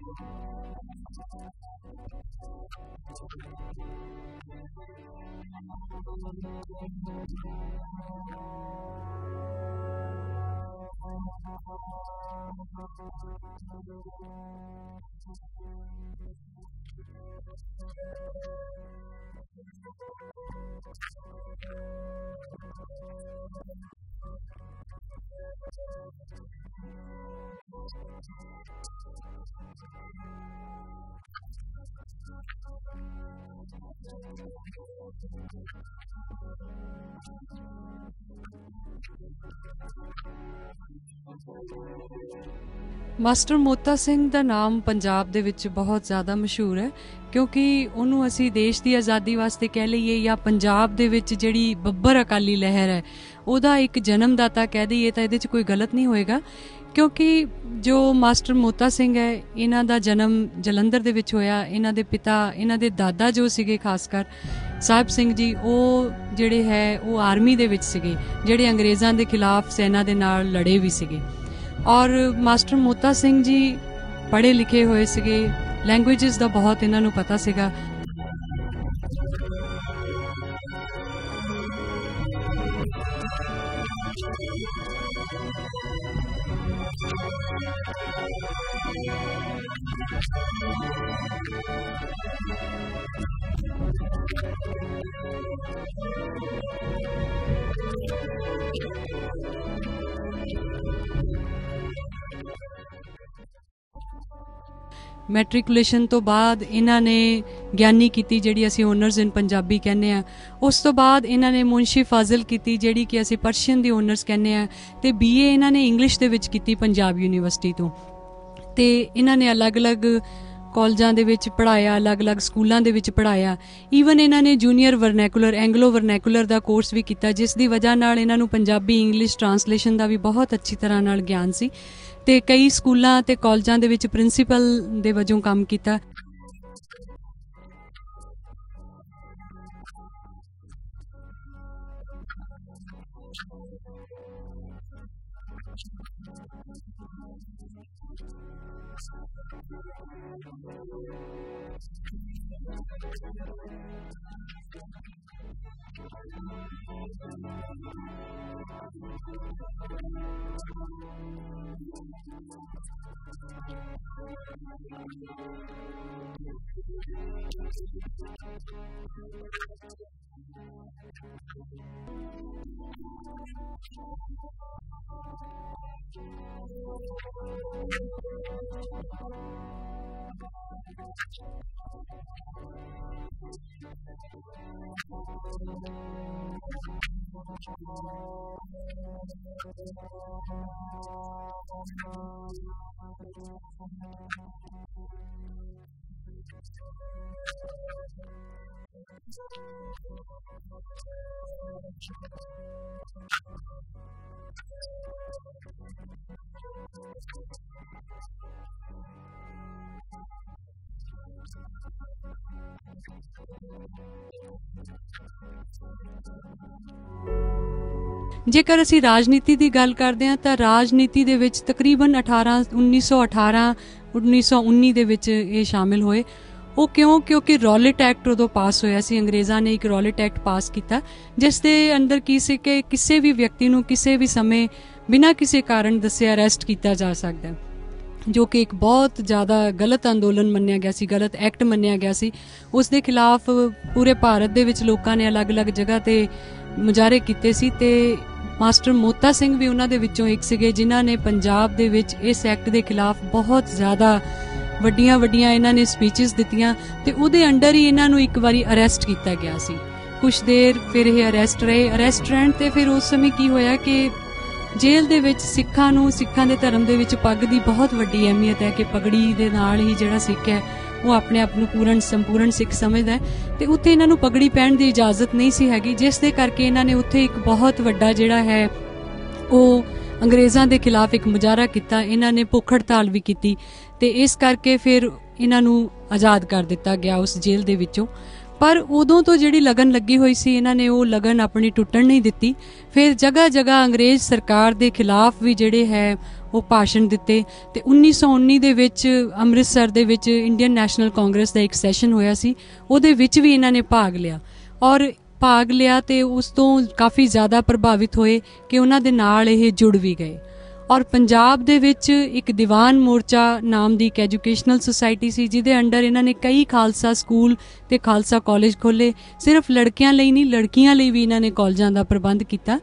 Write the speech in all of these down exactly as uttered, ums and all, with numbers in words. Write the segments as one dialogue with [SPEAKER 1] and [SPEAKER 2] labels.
[SPEAKER 1] Master Mota Singh ਦਾ ਨਾਮ ਪੰਜਾਬ ਦੇ ਵਿੱਚ ਬਹੁਤ ਜ਼ਿਆਦਾ ਮਸ਼ਹੂਰ ਹੈ, ਕਿਉਂਕਿ ਉਹਨੂੰ ਅਸੀਂ ਦੇਸ਼ ਦੀ ਆਜ਼ਾਦੀ ਵਾਸਤੇ ਕਹਿ ਲਈਏ ਜਾਂ ਪੰਜਾਬ ਦੇ ਵਿੱਚ ਜਿਹੜੀ ਬੱਬਰ ਅਕਾਲੀ ਲਹਿਰ ਹੈ ਉਹਦਾ ਇੱਕ ਜਨਮਦਾਤਾ ਕਹਿ ਦਈਏ ਤਾਂ ਇਹਦੇ 'ਚ ਕੋਈ ਗਲਤ ਨਹੀਂ ਹੋਏਗਾ। ਕਿਉਂਕਿ ਜੋ ਮਾਸਟਰ ਮੋਤਾ ਸਿੰਘ ਹੈ ਇਹਨਾਂ ਦਾ ਜਨਮ ਜਲੰਧਰ ਦੇ ਵਿੱਚ ਹੋਇਆ। ਇਹਨਾਂ ਦੇ ਪਿਤਾ, ਇਹਨਾਂ ਦੇ ਦਾਦਾ ਜੋ ਸੀਗੇ ਖਾਸ ਕਰ ਸਾਹਿਬ ਸਿੰਘ ਜੀ, ਉਹ ਜਿਹੜੇ ਹੈ ਉਹ ਆਰਮੀ ਦੇ ਵਿੱਚ ਸੀਗੇ, ਜਿਹੜੇ ਅੰਗਰੇਜ਼ਾਂ ਦੇ ਖਿਲਾਫ ਸੈਨਾ ਦੇ ਨਾਲ ਲੜੇ ਵੀ ਸੀਗੇ। ਔਰ ਮਾਸਟਰ ਮੋਤਾ ਸਿੰਘ ਜੀ ਪੜ੍ਹੇ ਲਿਖੇ ਹੋਏ ਸੀਗੇ, ਲੈਂਗੁਏਜਸ ਦਾ ਬਹੁਤ ਇਹਨਾਂ ਨੂੰ ਪਤਾ ਸੀਗਾ। ਮੈਟ੍ਰਿਕੂਲੇਸ਼ਨ ਤੋਂ ਬਾਅਦ ਇਹਨਾਂ ਨੇ ਗਿਆਨੀ ਕੀਤੀ, ਜਿਹੜੀ ਅਸੀਂ ਓਨਰਸ ਇਨ ਪੰਜਾਬੀ ਕਹਿੰਦੇ ਹਾਂ। ਉਸ ਤੋਂ ਬਾਅਦ ਇਹਨਾਂ ਨੇ ਮੁਨਸ਼ੀ ਫਾਜ਼ਿਲ ਕੀਤੀ, ਜਿਹੜੀ ਕਿ ਅਸੀਂ ਪਰਸ਼ੀਅਨ ਦੀ ਓਨਰਸ ਕਹਿੰਦੇ ਹਾਂ। ਅਤੇ ਬੀ ਏ ਇਹਨਾਂ ਨੇ ਇੰਗਲਿਸ਼ ਦੇ ਵਿੱਚ ਕੀਤੀ ਪੰਜਾਬ ਯੂਨੀਵਰਸਿਟੀ ਤੋਂ। ਅਤੇ ਇਹਨਾਂ ਨੇ ਅਲੱਗ-ਅਲੱਗ ਕਾਲਜਾਂ ਦੇ ਵਿੱਚ ਪੜ੍ਹਾਇਆ, ਅਲੱਗ-ਅਲੱਗ ਸਕੂਲਾਂ ਦੇ ਵਿੱਚ ਪੜ੍ਹਾਇਆ। ਈਵਨ ਇਹਨਾਂ ਨੇ ਜੂਨੀਅਰ ਵਰਨੈਕੂਲਰ, ਐਂਗਲੋ ਵਰਨੈਕੂਲਰ ਦਾ ਕੋਰਸ ਵੀ ਕੀਤਾ, ਜਿਸ ਦੀ ਵਜ੍ਹਾ ਨਾਲ ਇਹਨਾਂ ਨੂੰ ਪੰਜਾਬੀ ਇੰਗਲਿਸ਼ ਟਰਾਂਸਲੇਸ਼ਨ ਦਾ ਵੀ ਬਹੁਤ ਅੱਛੀ ਤਰ੍ਹਾਂ ਨਾਲ ਗਿਆਨ ਸੀ। ਤੇ ਕਈ ਸਕੂਲਾਂ ਤੇ ਕਾਲਜਾਂ ਦੇ ਵਿੱਚ ਪ੍ਰਿੰਸੀਪਲ ਦੇ ਵਜੋਂ ਕੰਮ ਕੀਤਾ। ਜੇਕਰ ਅਸੀਂ ਰਾਜਨੀਤੀ ਦੀ ਗੱਲ ਕਰਦੇ ਹਾਂ ਤਾਂ ਰਾਜਨੀਤੀ ਦੇ ਵਿੱਚ ਤਕਰੀਬਨ ਅਠਾਰਾਂ ਉੱਨੀ ਸੌ ਅਠਾਰਾਂ ਉੱਨੀ ਸੌ ਉੱਨੀ ਦੇ ਵਿੱਚ ਇਹ ਸ਼ਾਮਿਲ ਹੋਏ। ਉਹ ਕਿਉਂ? ਕਿਉਂਕਿ ਰੌਲਟ ਐਕਟ ਉਦੋਂ ਪਾਸ ਹੋਇਆ ਸੀ। ਅੰਗਰੇਜ਼ਾਂ ਨੇ ਇੱਕ ਰੌਲਟ ਐਕਟ ਪਾਸ ਕੀਤਾ, ਜਿਸ ਦੇ ਅੰਦਰ ਕੀ ਸੀ ਕਿ ਕਿਸੇ ਵੀ ਵਿਅਕਤੀ ਨੂੰ ਕਿਸੇ ਵੀ ਸਮੇਂ ਬਿਨਾਂ ਕਿਸੇ ਕਾਰਨ ਦੱਸੇ ਅਰੈਸਟ ਕੀਤਾ ਜਾ ਸਕਦਾ, ਜੋ ਕਿ ਇੱਕ ਬਹੁਤ ਜ਼ਿਆਦਾ ਗਲਤ ਅੰਦੋਲਨ ਮੰਨਿਆ ਗਿਆ ਸੀ, ਗਲਤ ਐਕਟ ਮੰਨਿਆ ਗਿਆ ਸੀ। ਉਸ ਦੇ ਖਿਲਾਫ ਪੂਰੇ ਭਾਰਤ ਦੇ ਵਿੱਚ ਲੋਕਾਂ ਨੇ ਅਲੱਗ-ਅਲੱਗ ਜਗ੍ਹਾ 'ਤੇ ਮੁਜ਼ਾਹਰੇ ਕੀਤੇ ਸੀ ਅਤੇ ਮਾਸਟਰ ਮੋਤਾ ਸਿੰਘ ਵੀ ਉਹਨਾਂ ਦੇ ਵਿੱਚੋਂ ਇੱਕ ਸੀਗੇ, ਜਿਨ੍ਹਾਂ ਨੇ ਪੰਜਾਬ ਦੇ ਵਿੱਚ ਇਸ ਐਕਟ ਦੇ ਖਿਲਾਫ ਬਹੁਤ ਜ਼ਿਆਦਾ ਵੱਡੀਆਂ ਵੱਡੀਆਂ ਇਹਨਾਂ ਨੇ ਸਪੀਚਿਸ ਦਿੱਤੀਆਂ ਅਤੇ ਉਹਦੇ ਅੰਡਰ ਹੀ ਇਹਨਾਂ ਨੂੰ ਇੱਕ ਵਾਰੀ ਅਰੈਸਟ ਕੀਤਾ ਗਿਆ ਸੀ। ਕੁਛ ਦੇਰ ਫਿਰ ਇਹ ਅਰੈਸਟ ਰਹੇ। ਅਰੈਸਟ ਰਹਿਣ 'ਤੇ ਫਿਰ ਉਸ ਸਮੇਂ ਕੀ ਹੋਇਆ ਕਿ ਜੇਲ੍ਹ ਦੇ ਵਿੱਚ ਸਿੱਖਾਂ ਨੂੰ, ਸਿੱਖਾਂ ਦੇ ਧਰਮ ਦੇ ਵਿੱਚ ਪੱਗ ਦੀ ਬਹੁਤ ਵੱਡੀ ਅਹਿਮੀਅਤ ਹੈ ਕਿ ਪਗੜੀ ਦੇ ਨਾਲ ਹੀ ਜਿਹੜਾ ਸਿੱਖ ਹੈ ਉਹ ਆਪਣੇ ਆਪ ਨੂੰ ਪੂਰਨ ਸੰਪੂਰਨ ਸਿੱਖ ਸਮਝਦਾ ਹੈ, ਅਤੇ ਉੱਥੇ ਇਹਨਾਂ ਨੂੰ ਪਗੜੀ ਪਹਿਨਣ ਦੀ ਇਜਾਜ਼ਤ ਨਹੀਂ ਸੀ ਹੈਗੀ, ਜਿਸ ਦੇ ਕਰਕੇ ਇਹਨਾਂ ਨੇ ਉੱਥੇ ਇੱਕ ਬਹੁਤ ਵੱਡਾ ਜਿਹੜਾ ਹੈ ਉਹ ਅੰਗਰੇਜ਼ਾਂ ਦੇ ਖਿਲਾਫ ਇੱਕ ਮੁਜ਼ਾਹਰਾ ਕੀਤਾ। ਇਹਨਾਂ ਨੇ ਭੁੱਖ ਹੜਤਾਲ ਵੀ ਕੀਤੀ ਅਤੇ ਇਸ ਕਰਕੇ ਫਿਰ ਇਹਨਾਂ ਨੂੰ ਆਜ਼ਾਦ ਕਰ ਦਿੱਤਾ ਗਿਆ ਉਸ ਜੇਲ੍ਹ ਦੇ ਵਿੱਚੋਂ। ਪਰ ਉਦੋਂ ਤੋਂ ਜਿਹੜੀ ਲਗਨ ਲੱਗੀ ਹੋਈ ਸੀ, ਇਹਨਾਂ ਨੇ ਉਹ ਲਗਨ ਆਪਣੀ ਟੁੱਟਣ ਨਹੀਂ ਦਿੱਤੀ। ਫਿਰ ਜਗ੍ਹਾ ਜਗ੍ਹਾ ਅੰਗਰੇਜ਼ ਸਰਕਾਰ ਦੇ ਖਿਲਾਫ ਵੀ ਜਿਹੜੇ ਹੈ ਉਹ ਭਾਸ਼ਣ ਦਿੱਤੇ। ਤੇ ਉੱਨੀ ਸੌ ਉੱਨੀ ਦੇ ਵਿੱਚ ਅੰਮ੍ਰਿਤਸਰ ਦੇ ਵਿੱਚ ਇੰਡੀਅਨ ਨੈਸ਼ਨਲ ਕਾਂਗਰਸ ਦਾ ਇੱਕ ਸੈਸ਼ਨ ਹੋਇਆ ਸੀ, ਉਹਦੇ ਵਿੱਚ ਵੀ ਇਹਨਾਂ ਨੇ ਭਾਗ ਲਿਆ ਔਰ ਭਾਗ ਲਿਆ ਤੇ ਉਸ ਤੋਂ ਕਾफ़ੀ ज़्यादा ਪ੍ਰਭਾਵਿਤ ਹੋਏ ਕਿ ਉਹਨਾਂ ਦੇ ਨਾਲ ਇਹ ਜੁੜ ਵੀ ਗਏ। ਔਰ ਪੰਜਾਬ ਦੇ ਵਿੱਚ ਇੱਕ ਦੀਵਾਨ ਮੋਰਚਾ ਨਾਮ ਦੀ ਇੱਕ ਐਜੂਕੇਸ਼ਨਲ ਸੁਸਾਇਟੀ ਸੀ, ਜਿਹਦੇ ਅੰਡਰ ਇਹਨਾਂ ਨੇ ਕਈ ਖਾਲਸਾ ਸਕੂਲ ਤੇ ਖਾਲਸਾ ਕਾਲਜ ਖੋਲ੍ਹੇ। ਸਿਰਫ ਲੜਕਿਆਂ ਲਈ ਨਹੀਂ, ਲੜਕੀਆਂ ਲਈ ਵੀ ਇਹਨਾਂ ਨੇ ਕਾਲਜਾਂ ਦਾ ਪ੍ਰਬੰਧ ਕੀਤਾ।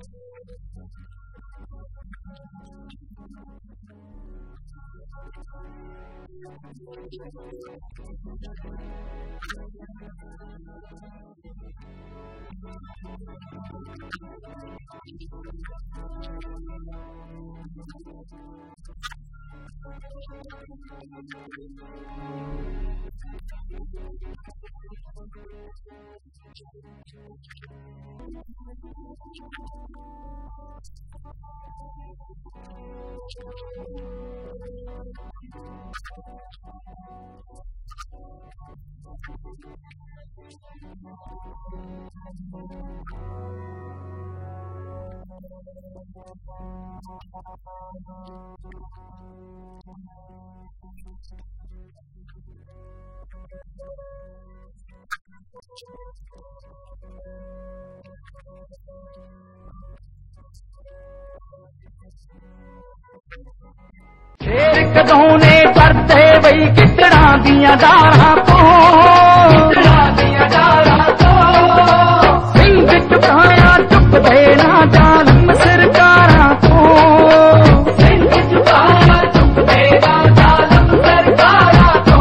[SPEAKER 2] शेर कदों ने करते बई कितड़ा दिया डारा तो कितड़ा दिया डारा तो सिंह चुकाया चुप देना जालम सरकारा तो सिंह चुकाया चुप देना जालम सरकारा तो।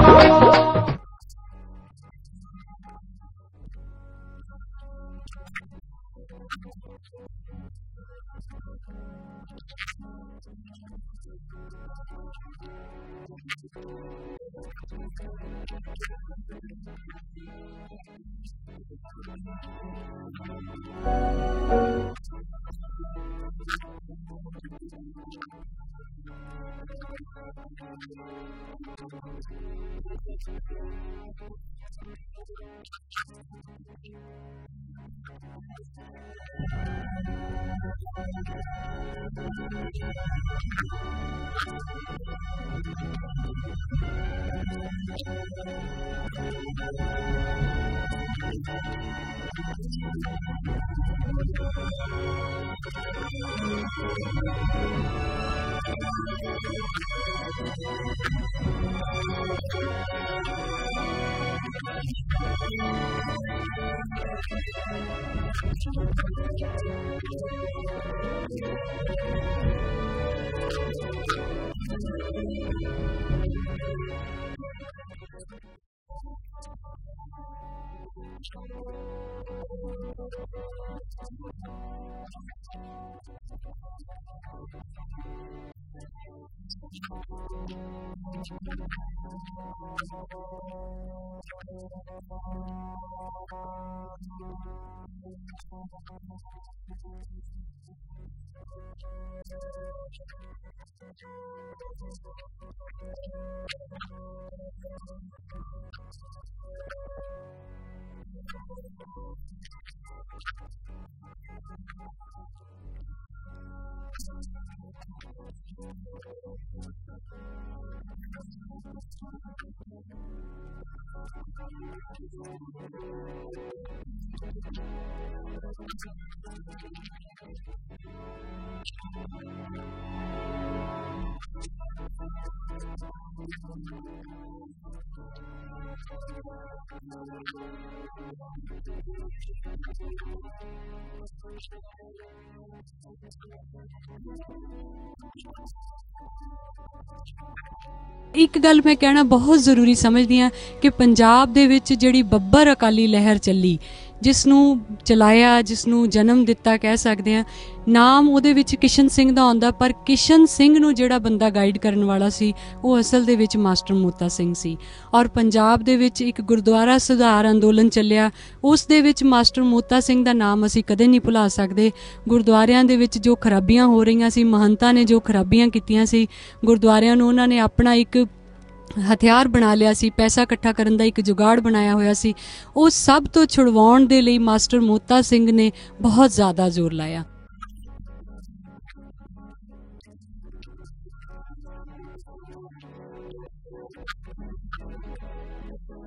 [SPEAKER 1] एक गल मैं कहना बहुत ज़रूरी समझदी हाँ कि पंजाब दे विच जिहड़ी बब्बर अकाली लहर चली, जिसनूं चलाया, जिसनूं जन्म दिता कह सकते हैं, नाम उहदे विच किशन सिंह दा आउंदा, पर किशन सिंह नूं जिहड़ा बंदा गाइड करन वाला सी वो असल दे विच मास्टर मोता सिंह सी। और पंजाब दे विच एक गुरुद्वारा सुधार अंदोलन चलिया, उस दे विच मास्टर मोता सिंह दा नाम असीं कदे नहीं भुला सकदे। गुरुद्वारियां दे विच जो खराबियां हो रहीआं सी, महंतां ने जो खराबियां कीतियां सी, गुरुद्वारियां नूं उन्हां ने अपना एक हथियार बना लिया सी, पैसा इकट्ठा करन दा एक जुगाड़ बनाया होया सी। उस सब तो छुड़वाउण दे लई मास्टर मोता सिंह ने बहुत ज़्यादा जोर लाया।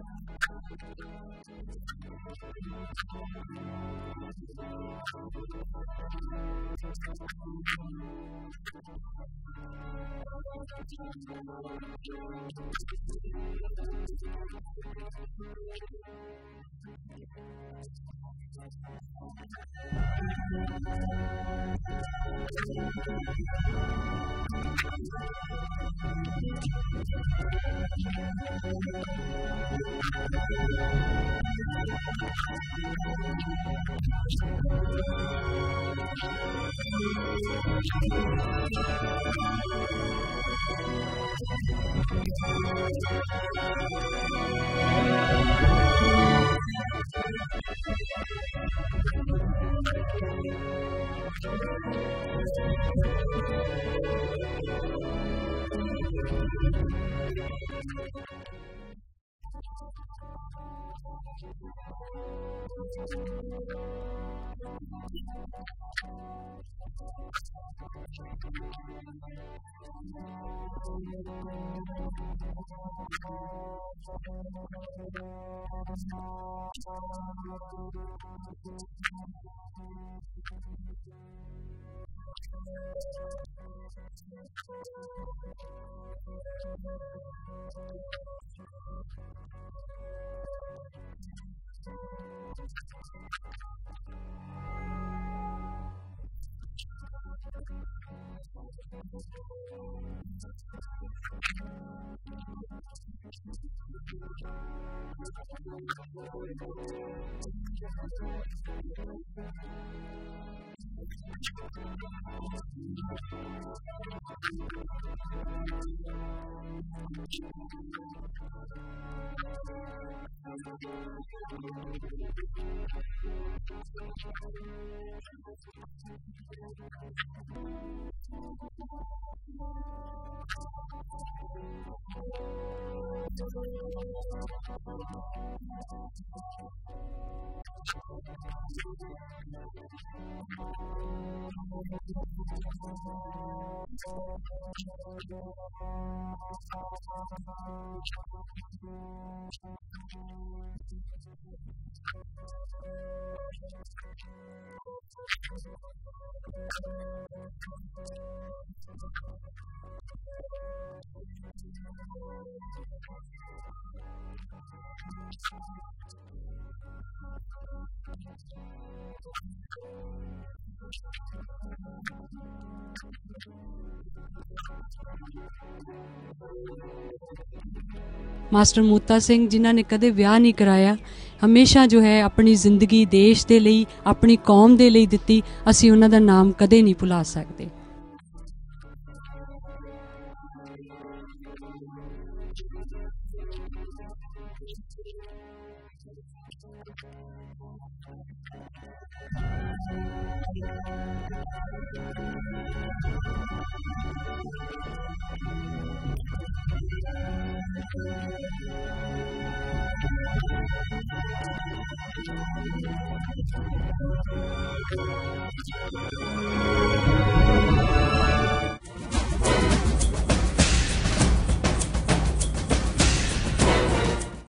[SPEAKER 1] ਮਾਸਟਰ ਮੋਤਾ ਸਿੰਘ ਜਿਨ੍ਹਾਂ ਨੇ ਕਦੇ ਵਿਆਹ ਨਹੀਂ ਕਰਾਇਆ, ਹਮੇਸ਼ਾ ਜੋ ਹੈ ਆਪਣੀ ਜ਼ਿੰਦਗੀ ਦੇਸ਼ ਦੇ ਲਈ, ਆਪਣੀ ਕੌਮ ਦੇ ਲਈ ਦਿੱਤੀ। ਅਸੀਂ ਉਹਨਾਂ ਦਾ ਨਾਮ ਕਦੇ ਨਹੀਂ ਭੁਲਾ ਸਕਦੇ।